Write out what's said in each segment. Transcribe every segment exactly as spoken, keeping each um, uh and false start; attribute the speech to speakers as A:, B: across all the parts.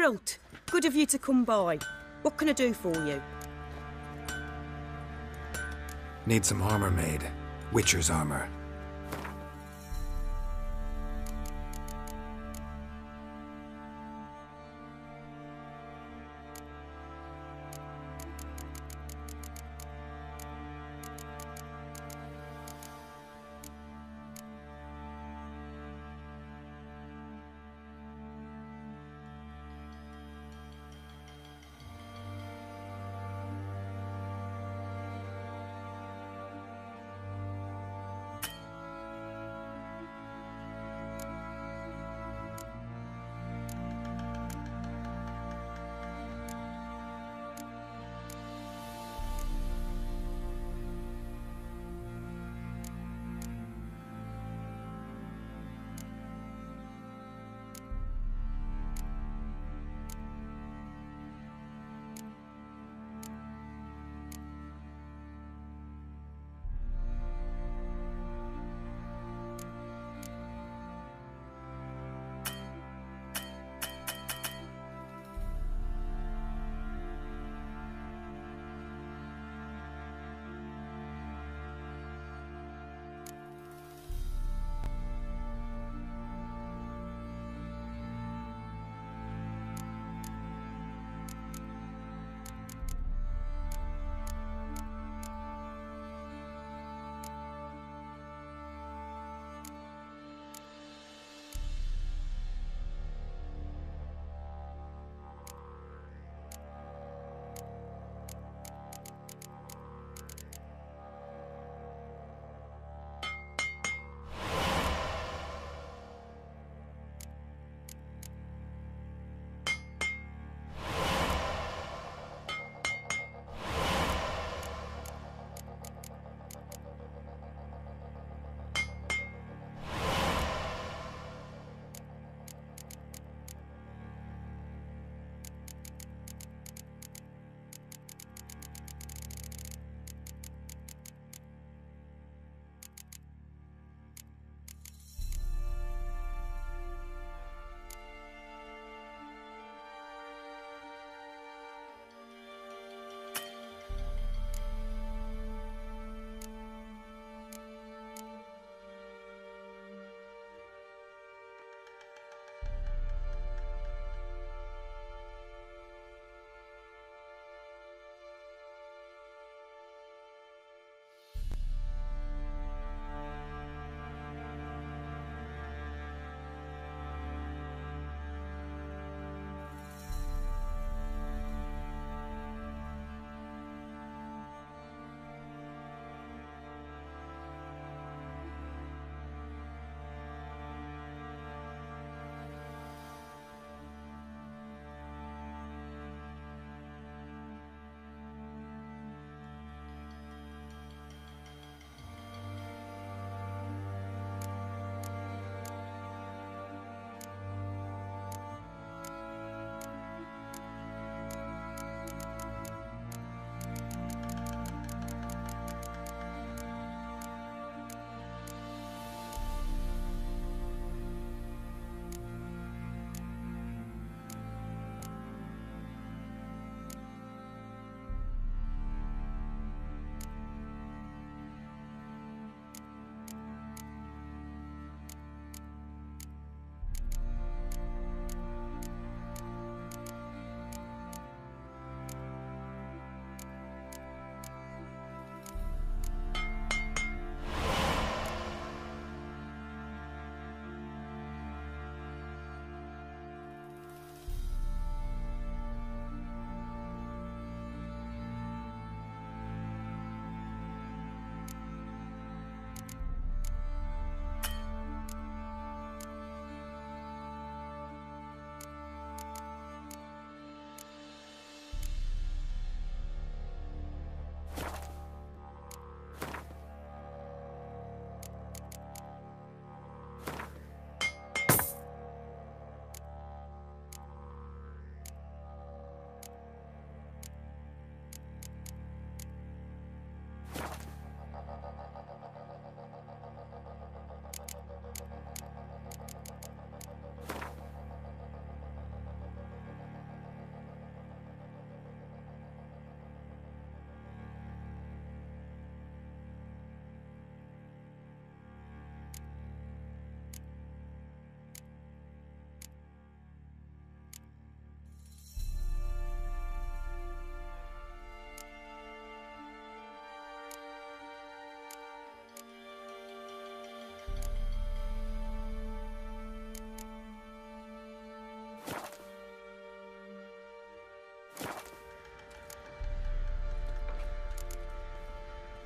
A: Geralt, good of you to come by. What can I do for you?
B: Need some armor made. Witcher's armor.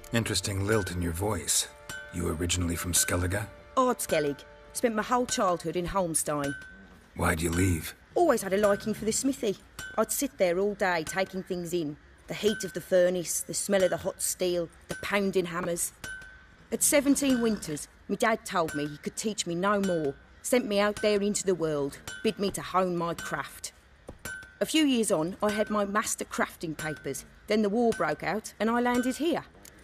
B: Interesting lilt in your voice. You originally from Skellige?
A: Ardskellig. Spent my whole childhood in Holmstein.
B: Why'd you leave?
A: Always had a liking for the smithy. I'd sit there all day taking things in. The heat of the furnace, the smell of the hot steel, the pounding hammers. At seventeen winters, my dad told me he could teach me no more. Sent me out there into the world, bid me to hone my craft. A few years on, I had my master crafting papers. Then the war broke out and I landed here.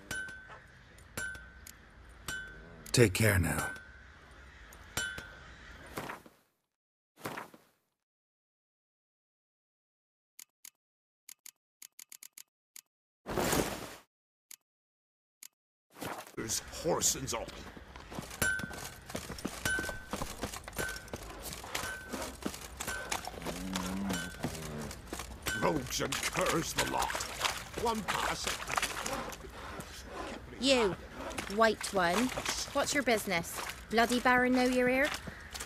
B: Take care now.
C: There's horsens all. Rogues and curs the lot. One pass.
D: You, white one. What's your business? Bloody Baron know you're here?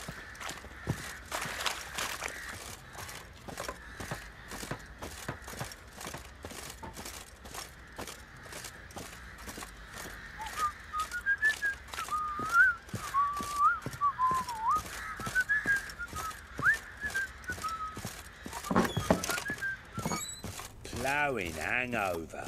E: Ploughing hangover.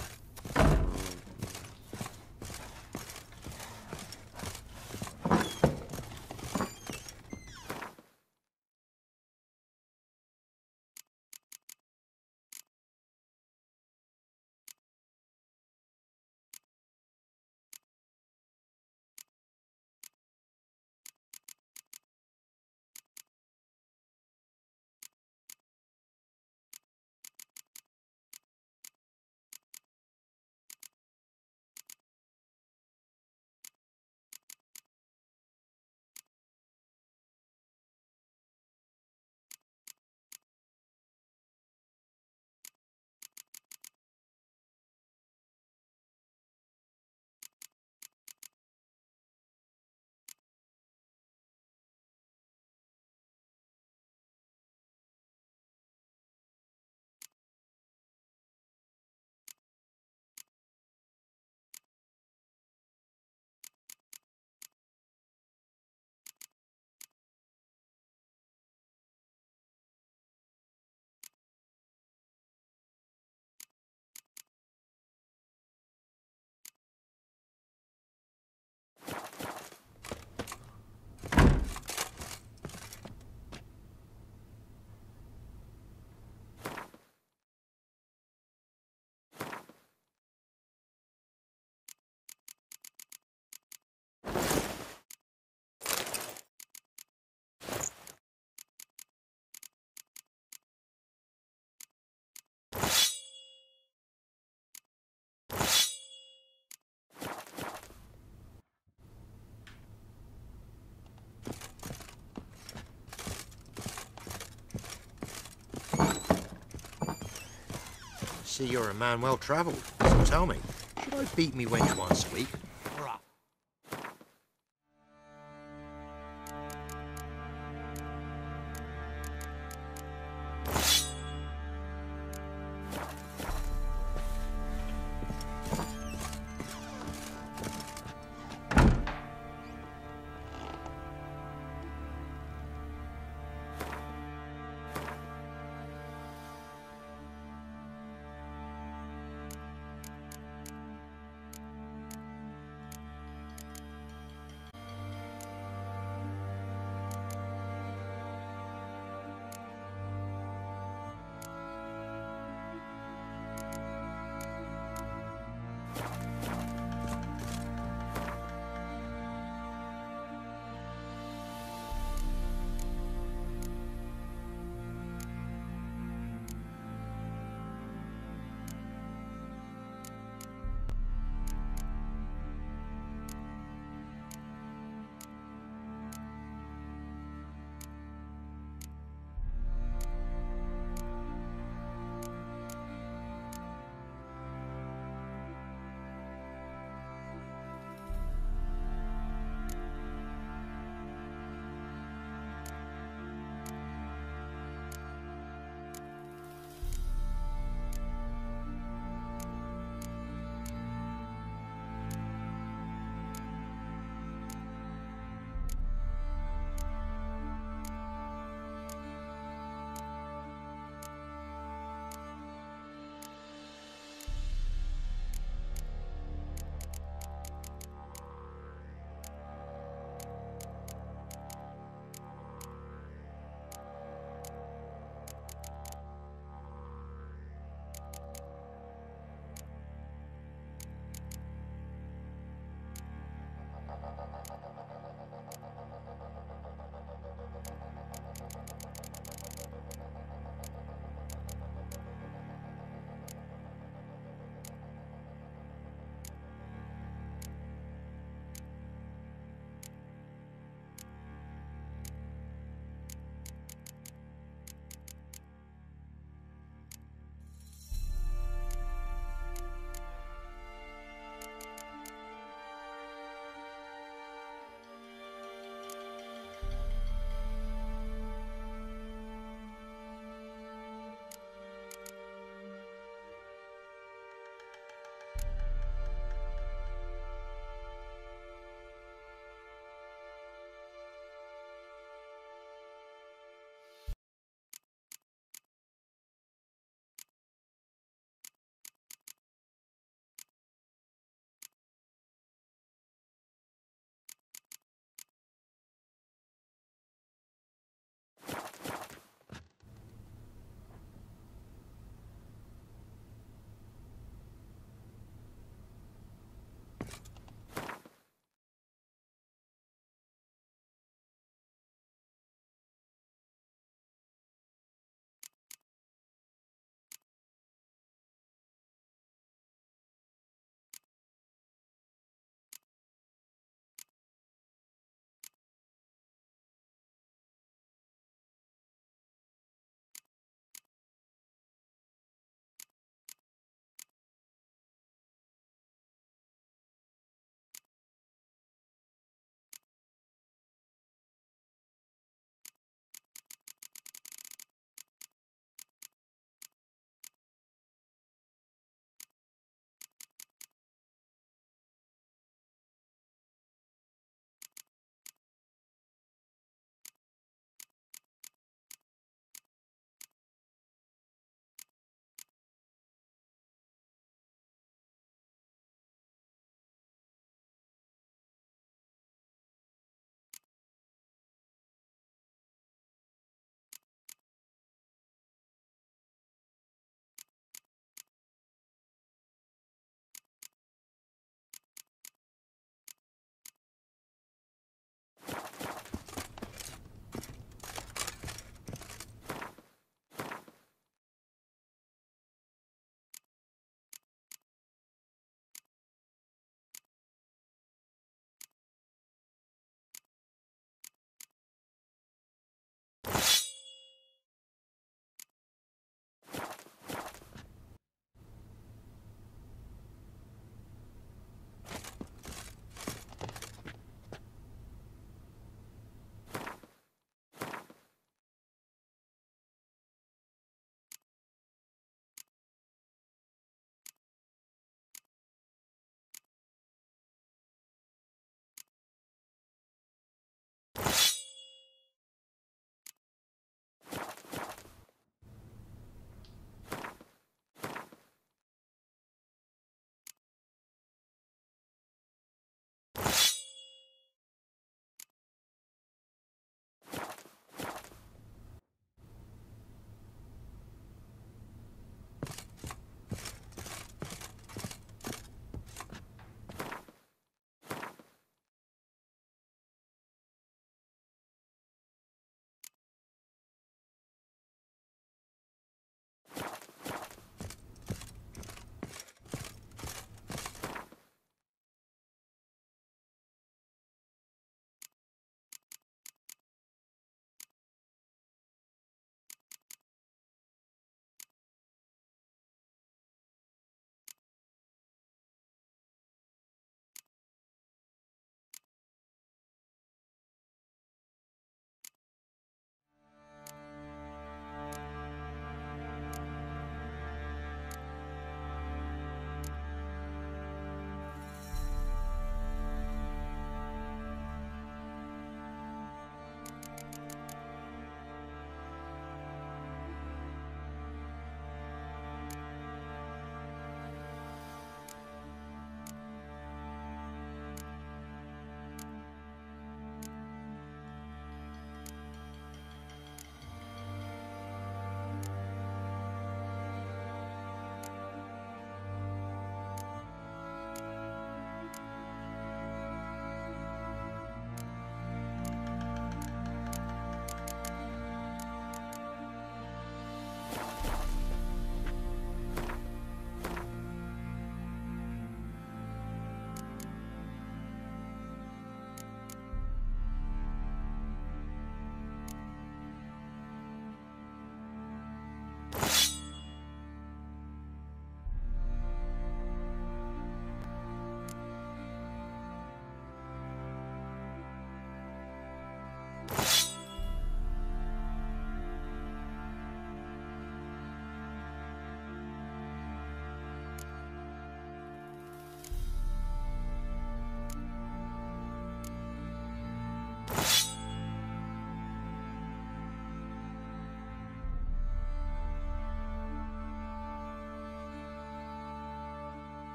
F: See, you're a man well travelled. So tell me, should I beat me wench once a week?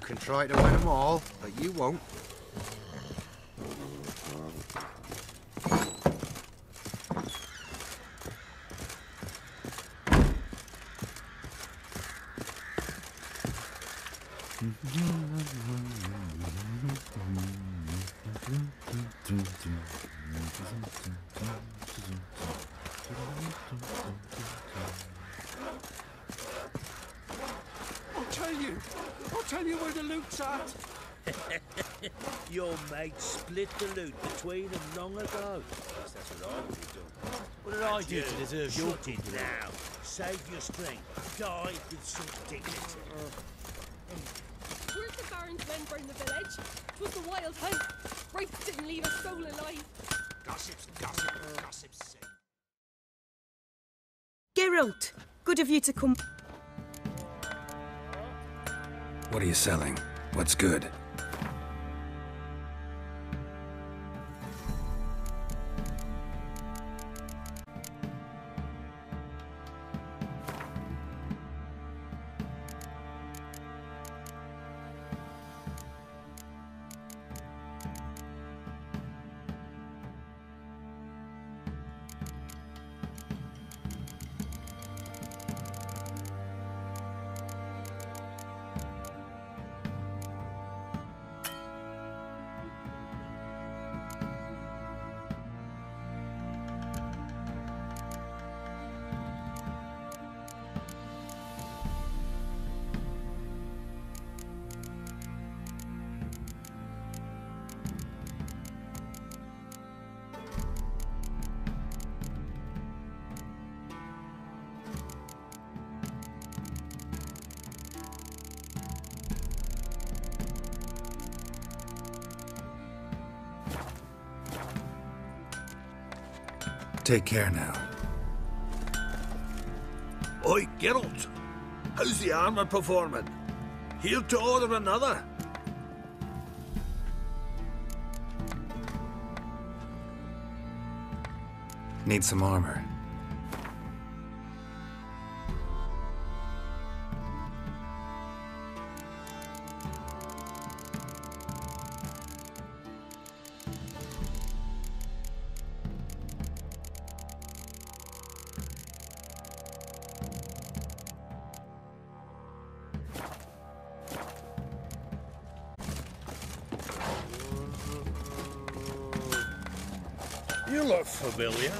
F: can try to win them all, but you won't.
C: I'll tell you. I'll tell you where the loot's at.
E: Your mate split the loot between them long ago. Yes, that's what I would have done.
G: What did I do to deserve your
E: Shut it now. Save your strength. Die with some dignity.
H: Where'd the Baron's men burn the village? 'Twas the wild hunt. Wraiths didn't leave a soul alive.
C: Gossips, gossip, gossips say.
A: Geralt, good of you to come.
B: What are you selling? What's good? Take care now.
C: Oi, Geralt. How's the armor performing? Here to order another.
B: Need some armor.
E: You look familiar.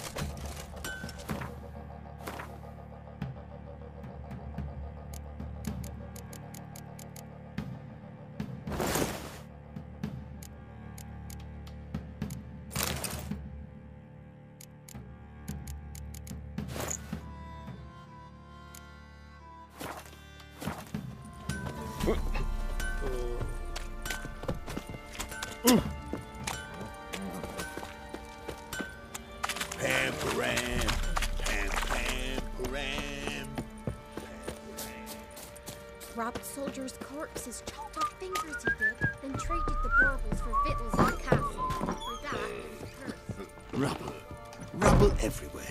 E: Pam, param, pam, pam, param, pam, param.
D: Robbed soldiers' corpses, chopped off fingers he did, then traded the baubles for victuals in the castle. For that, it was a curse.
C: Rubble. Rubble everywhere.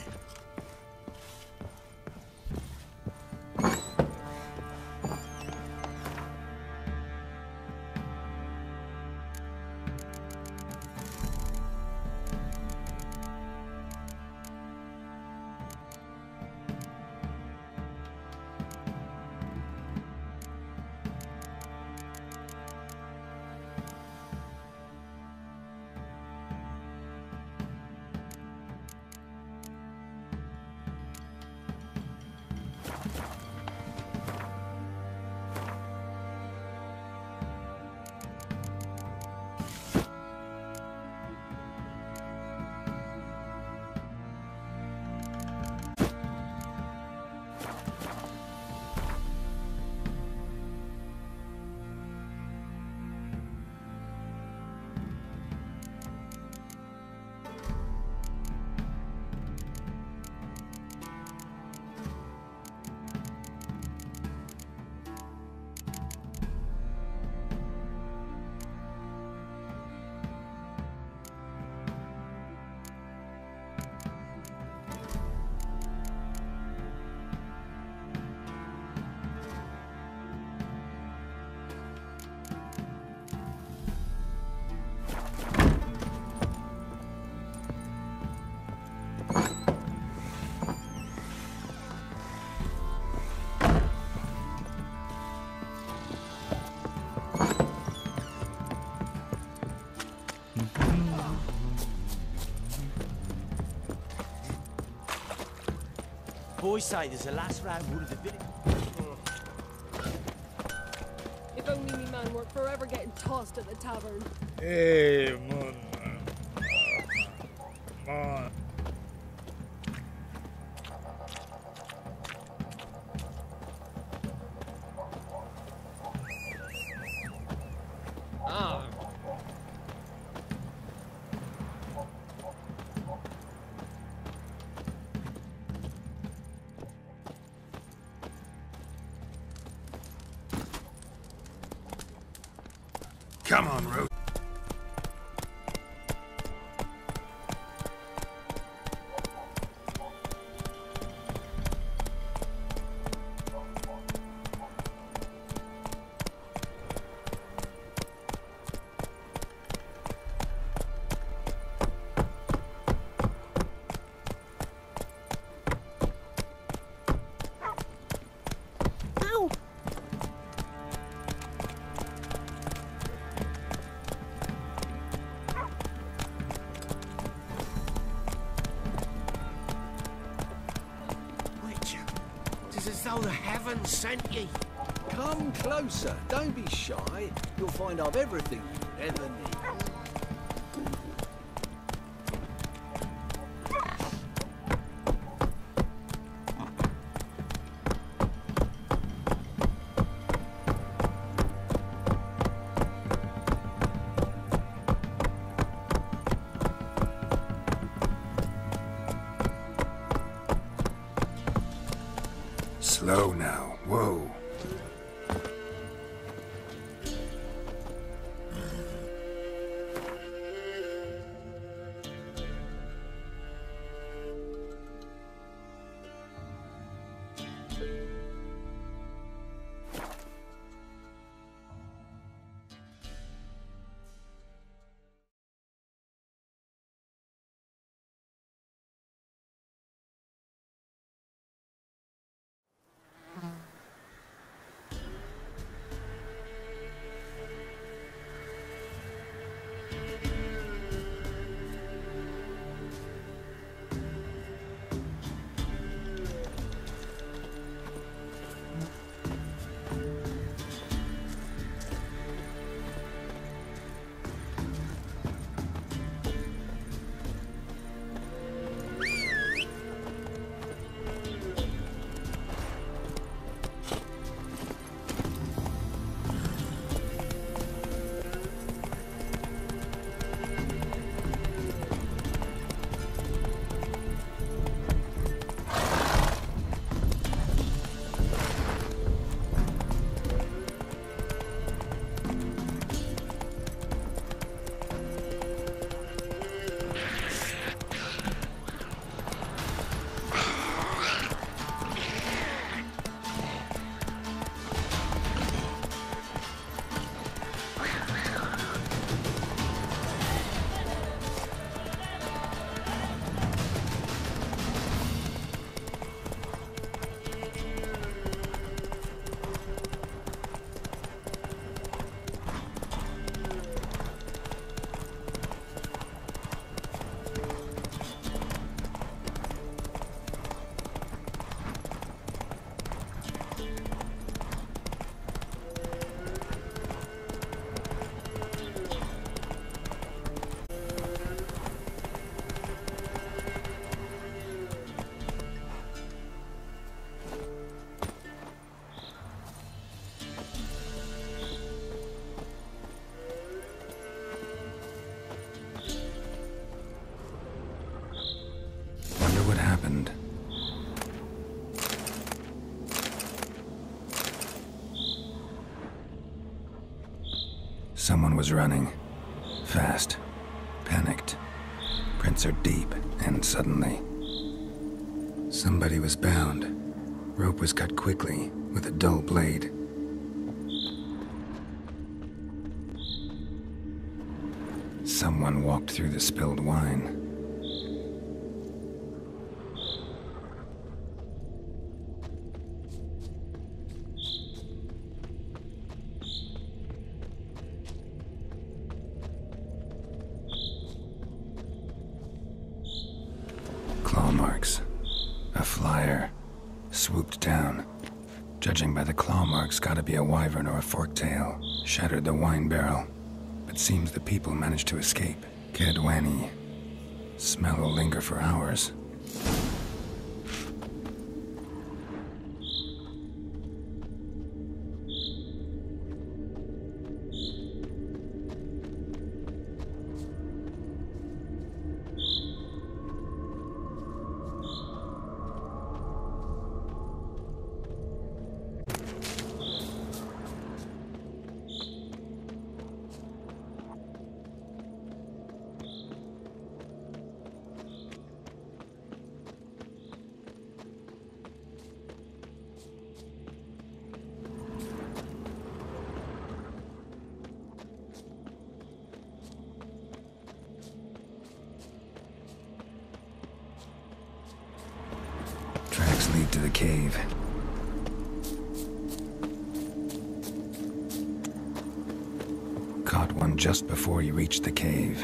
G: boys say there's a last round wood of the village.
H: If only me man weren't forever getting tossed at the tavern.
E: Hey, man. Man.
H: Ah.
B: Come on, Root.
A: Ow!
F: Witcher, it's as though the heavens sent ye.
C: Come closer. Don't be shy. You'll find I've everything you ever need.
B: Slow now. Whoa. happened. Someone was running. Fast. Panicked. Prints are deep, and suddenly... somebody was bound. Rope was cut quickly, with a dull blade. Someone walked through the spilled wine. Claw marks. A flyer. Judging by the claw marks, gotta be a wyvern or a forktail. Shattered the wine barrel. But seems the people managed to escape. Kedwani. Smell will linger for hours. Tracks lead to the cave. Caught one just before you reached the cave.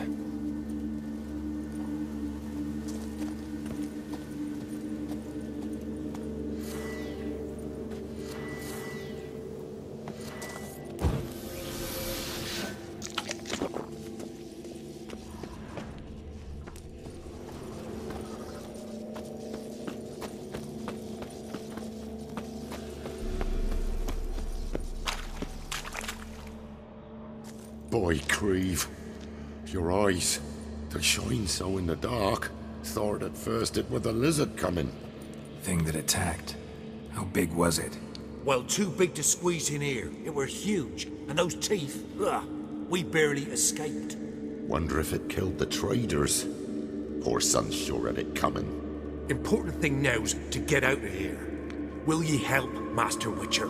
I: Boy, Creve, your eyes, they shine so in the dark. Thought at first it were the lizard coming.
B: Thing that attacked. How big was it?
E: Well, too big to squeeze in here. It were huge. And those teeth, ugh, we barely escaped.
I: Wonder if it killed the traders. Poor son's sure had it coming.
E: Important thing now's to get out of here. Will ye help, Master Witcher?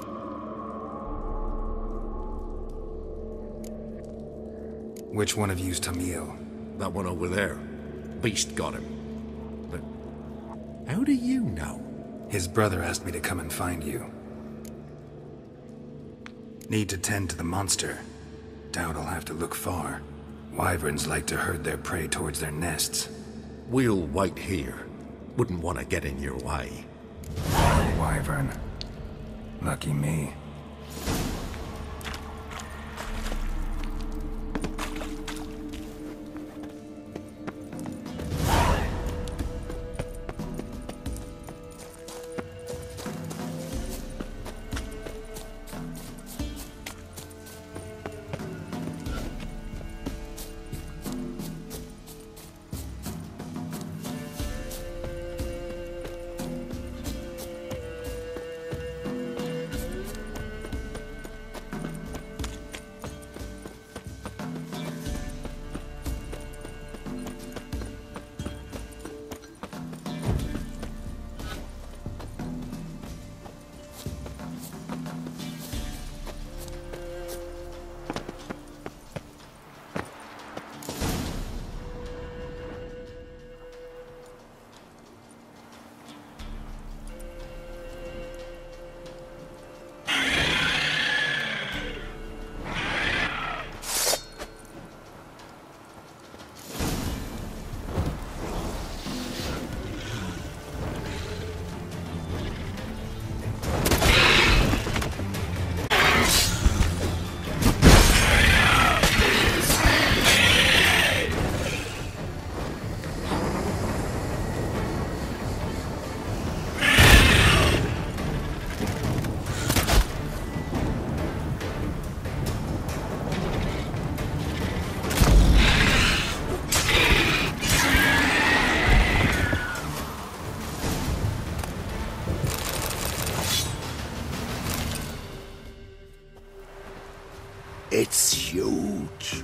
B: Which one of you's Tamil?
E: That one over there. Beast got him. But how do you know?
B: His brother asked me to come and find you. Need to tend to the monster. Doubt I'll have to look far. Wyverns like to herd their prey towards their nests.
E: We'll wait here. Wouldn't want to get in your way.
B: Wyvern. Lucky me.
I: It's huge.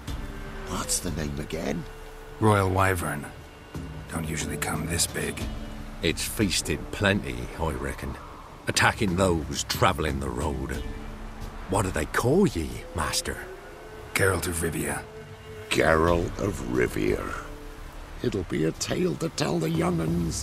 I: What's the name again?
B: Royal Wyvern. Don't usually come this big.
E: It's feasted plenty, I reckon. Attacking those travelling the road. What do they call ye, Master?
B: Geralt of Rivia.
I: Geralt of Rivia. It'll be a tale to tell the young'uns.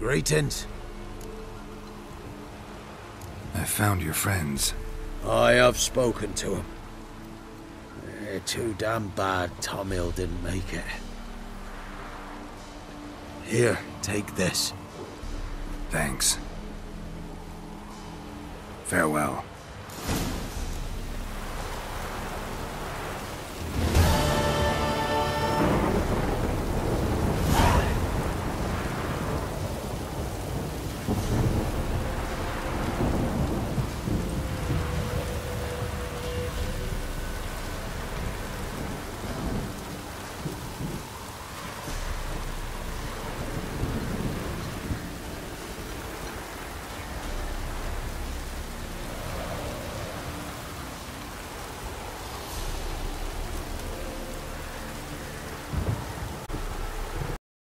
C: Greetings.
B: I found your friends.
C: I have spoken to them. They're too damn bad Tom Hill didn't make it. Here, take this.
B: Thanks. Farewell.